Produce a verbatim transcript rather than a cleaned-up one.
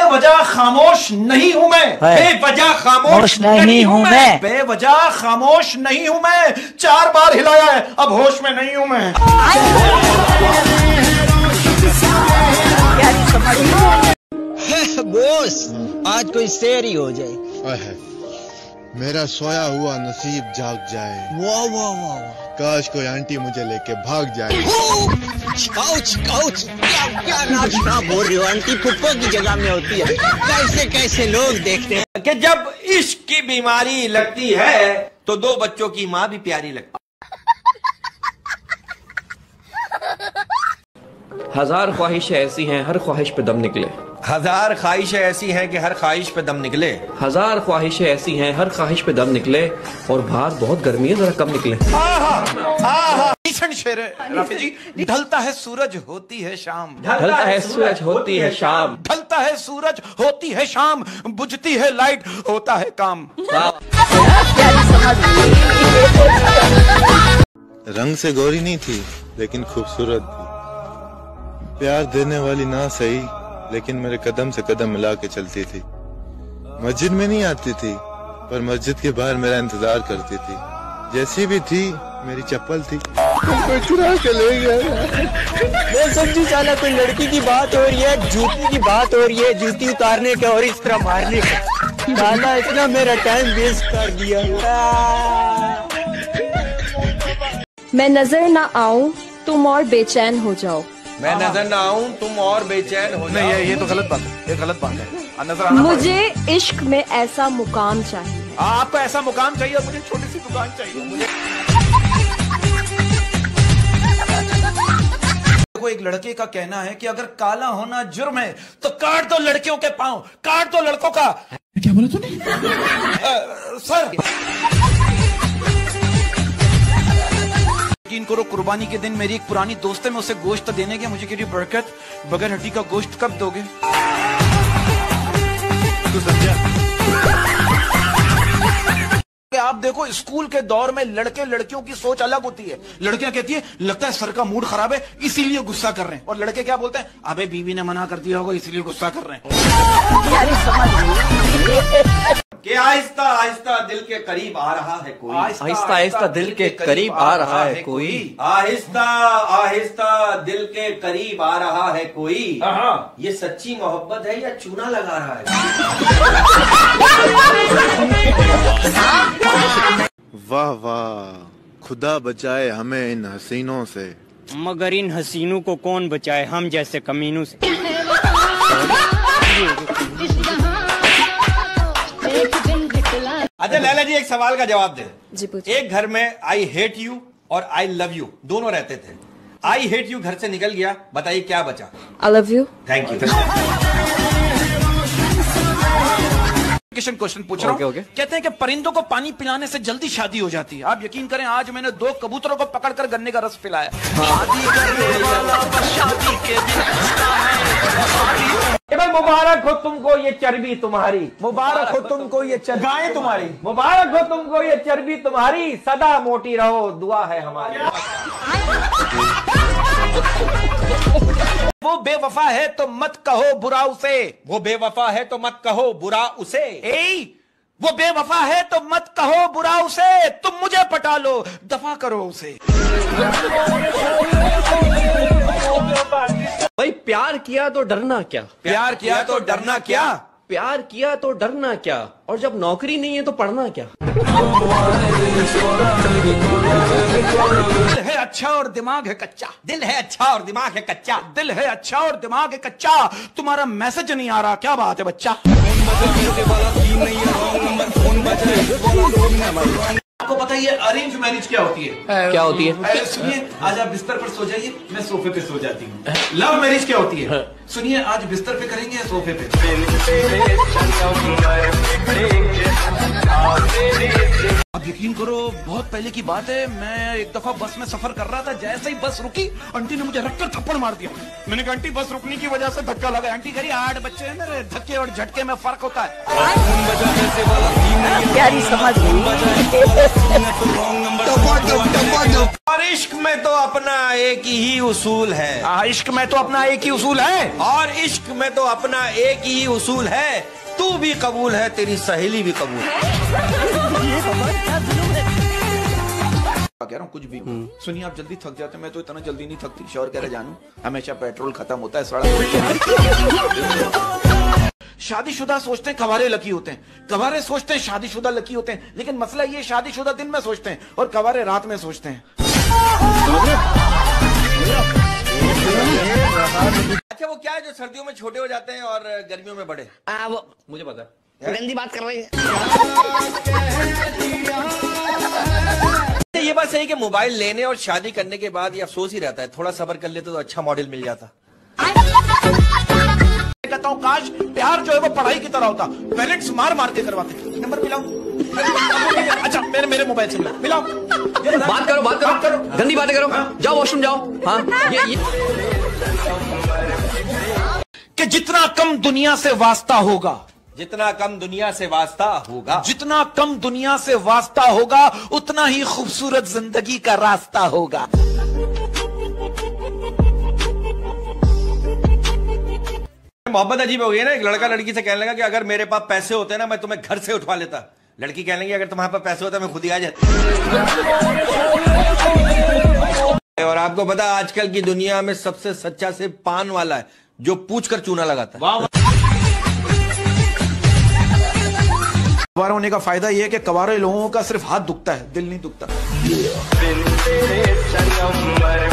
बेवजह खामोश नहीं हूं मैं, बेवजह खामोश नहीं हूं मैं, बेवजह खामोश नहीं हूं मैं। चार बार हिलाया है, अब होश में नहीं हूं मैं। बॉस आज कोई शेर ही हो जाए। मेरा सोया हुआ नसीब जाग जाए। वाह वाह वाह, काश कोई आंटी मुझे लेके भाग जाए। काउच काउच, क्या क्या नाचना बोल रही हो? आंटी फुप्पो की जगह में होती है। कैसे कैसे लोग देखते हैं कि जब इश्क की बीमारी लगती है तो दो बच्चों की माँ भी प्यारी लगती है। हजार ख्वाहिशें ऐसी हैं हर ख्वाहिश पे दम निकले। हजार ख्वाहिशें ऐसी हैं कि हर ख्वाहिश पे दम निकले। हजार ख्वाहिशें ऐसी हैं हर ख्वाहिश पे दम निकले, और बाहर बहुत गर्मी है, जरा कम निकले। भीषण शेर है राफी जी। ढलता है सूरज होती है शाम, ढलता है सूरज होती है शाम, ढलता है सूरज होती है शाम, बुझती है लाइट होता है काम। रंग से गोरी नहीं थी लेकिन खूबसूरत थी। प्यार देने वाली ना सही लेकिन मेरे कदम से कदम मिला के चलती थी। मस्जिद में नहीं आती थी पर मस्जिद के बाहर मेरा इंतजार करती थी। जैसी भी थी मेरी चप्पल थी, कोई चुरा के ले गया। मैं समझी साला कोई लड़की की बात हो रही है, जूती की बात हो रही है, जूती उतारने का और इस तरह मारने का। साला इतना मेरा टाइम वेस्ट कर दिया। मैं नजर ना आऊं तुम और बेचैन हो जाओ, मैं नजर ना आऊं तुम और बेचैन हो जाओ। नहीं ये, ये तो गलत बात है, ये गलत बात है। नजर आना मुझे इश्क में ऐसा मुकाम चाहिए। आपको ऐसा मुकाम चाहिए और मुझे छोटी सी दुकान चाहिए। मुझे देखो, एक लड़के का कहना है कि अगर काला होना जुर्म है तो काट दो लड़कियों के पांव, काट दो लड़कों का। क्या बोला तूने? सर यकीन करो, कुर्बानी के दिन मेरी एक पुरानी दोस्त है, मैं उसे गोश्त देने गया, मुझे कह रही बरकत बगैर हड्डी का गोश्त कब दोगे? तू समझा? आप देखो स्कूल के दौर में लड़के लड़कियों की सोच अलग होती है। लड़कियां कहती है लगता है सर का मूड खराब है इसीलिए गुस्सा कर रहे हैं, और लड़के क्या बोलते हैं, अबे बीवी ने मना कर दिया होगा इसीलिए गुस्सा कर रहे हैं। कि आहिस्ता आहिस्ता दिल के करीब आ रहा है कोई, आहिस्ता आहिस्ता दिल के करीब आ रहा है कोई, आहिस्ता आहिस्ता दिल के करीब आ रहा है कोई। ये सच्ची मोहब्बत है या चूना लगा रहा है? वाह वाह, खुदा बचाए हमें इन हसीनों से। मगर इन हसीनों को कौन बचाए हम जैसे कमीनों से। अच्छा लैला जी, एक सवाल का जवाब दे। जी पूछिए। एक घर में आई हेट यू और आई लव यू दोनों रहते थे। आई हेट यू घर से निकल गया, बताइए क्या बचा? I love you. Thank you. Question पूछ रहा हूँ। okay, okay. कहते हैं कि परिंदों को पानी पिलाने से जल्दी शादी हो जाती है। आप यकीन करें, आज मैंने दो कबूतरों को पकड़कर गन्ने का रस पिलाया। शादी करने वाला बस शादी के दिन। मुबारक हो तुमको ये चर्बी तुम्हारी, मुबारक हो तुमको ये गायें तुम्हारी, मुबारक हो तुमको ये चर्बी तुम्हारी, सदा मोटी रहो दुआ है हमारी। वो बेवफा है तो मत कहो बुरा उसे, वो बेवफा है तो मत कहो बुरा उसे। ए वो बेवफा है तो मत कहो बुरा उसे, तुम मुझे पटा लो दफा करो उसे। भाई प्यार किया तो डरना क्या, प्यार किया तो डरना क्या, प्यार किया तो डरना क्या, और जब नौकरी नहीं है तो पढ़ना क्या। दिल है अच्छा और दिमाग है कच्चा, दिल है अच्छा और दिमाग है कच्चा, दिल है अच्छा और दिमाग है कच्चा, तुम्हारा मैसेज नहीं आ रहा, क्या बात है बच्चा? आपको पता है ये अरेंज मैरिज क्या होती है? क्या होती है? सुनिए, आज आप बिस्तर पर सो जाइए, मैं सोफे पे सो जाती हूँ। लव मैरिज क्या होती है? सुनिए, आज बिस्तर पे करेंगे या सोफे पे? अब यकीन करो, बहुत पहले की बात है, मैं एक दफा बस में सफर कर रहा था, जैसे ही बस रुकी आंटी ने मुझे रखकर थप्पड़ मार दिया। मैंने कहा आंटी बस रुकने की वजह से धक्का लगा। आंटी कह रही आठ बच्चे हैं मेरे, धक्के और झटके में फर्क होता है। प्यारी समझ। अरे इश्क में तो अपना एक ही उसूल है। आ, इश्क में तो अपना एक ही उसूल है। और इश्क में तो अपना एक ही उसूल है, तू भी कबूल है, तेरी सहेली भी कबूल है। कह रहा हूँ कुछ भी। सुनिए, आप जल्दी थक जाते हैं, मैं तो इतना जल्दी नहीं थकती। शोर कह रहे जानू, हमेशा पेट्रोल खत्म होता है सड़क। शादीशुदा सोचते हैं कवारे लकी होते हैं, कवारे सोचते हैं शादीशुदा लकी होते हैं, लेकिन मसला ये शादीशुदा दिन में सोचते हैं और कवारे रात में सोचते हैं। अच्छा, वो क्या है जो सर्दियों में छोटे हो जाते हैं और गर्मियों में बड़े? आ, वो मुझे पता है, गंदी बात कर रही है। ये बात सही कि मोबाइल लेने और शादी करने के बाद ये अफसोस ही रहता है, थोड़ा सब्र कर लेते तो अच्छा मॉडल मिल जाता। कहता हूँ काश प्यार जो है वो पढ़ाई की तरह होता, पेरेंट्स मार मार के करवाते। नंबर मिलाओ। अच्छा, मेरे मेरे मोबाइल से मिलाओ। बात करो बात करो, करो। गंदी बातें करो। जाओ वॉशरूम जाओ। हाँ, ये, ये। कि जितना कम दुनिया से वास्ता होगा, जितना कम दुनिया से वास्ता होगा, जितना कम दुनिया से वास्ता होगा, उतना ही खूबसूरत जिंदगी का रास्ता होगा। मोहब्बत अजीब हो गई है ना। एक लड़का लड़की से कहने लगा कि अगर मेरे पास पैसे होते ना मैं तुम्हें घर से उठवा लेता। लड़की कहने लगी अगर तुम्हारे पास पैसे होते मैं खुद ही आ जाती। और आपको पता आजकल की दुनिया में सबसे सच्चा से पान वाला है जो पूछ कर चूना लगाता है। कवारा होने का फायदा यह है कि कवारे लोगों का सिर्फ हाथ दुखता है, दिल नहीं दुखता।